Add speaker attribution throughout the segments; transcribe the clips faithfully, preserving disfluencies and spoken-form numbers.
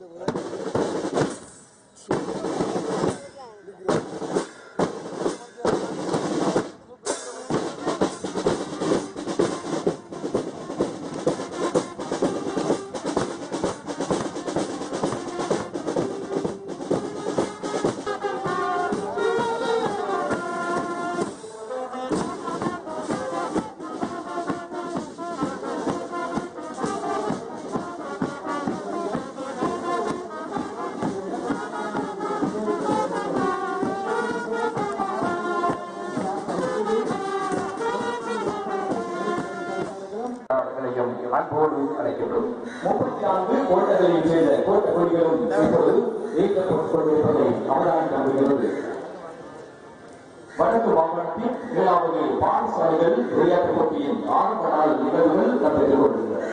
Speaker 1: அன்போடு அழைக்கின்றோம். முப்பத்தி நான்கு கோட்டங்களில் சேர்ந்த கோட்ட கொடிகளும் இப்பொழுது நீக்கப்பட்டுக் கொண்டிருப்பதை அவதானிக்க முடிகிறது. வடக்கு மாவட்டத்தின் ஏழாவது பாடசாலைகள் விளையாட்டுப் போட்டியின் ஆரம்ப நாள் நிகழ்வுகள் நடைபெற்றுக் கொண்டிருக்கிறது.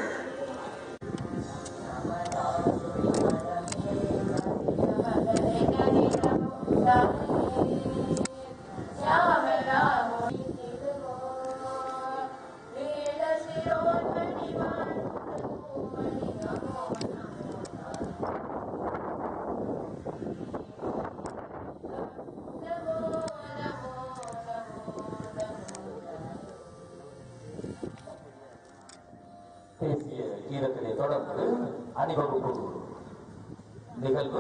Speaker 1: தேசிய கீதத்தினை தொடர்ந்து அணிவகுப்பு நிகழ்வு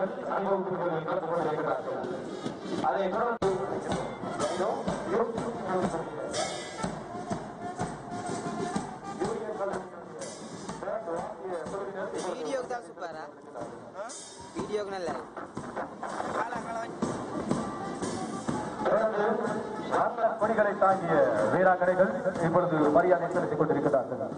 Speaker 1: அதை தொடர்ந்து
Speaker 2: வீடியோக்கு தான் சூப்பரா வீடியோக்கு நல்ல
Speaker 3: கொடிகளை தாங்கிய வீராங்கனைகள் இப்பொழுது மரியாதை செலுத்திக் கொண்டிருக்கிறார்கள்.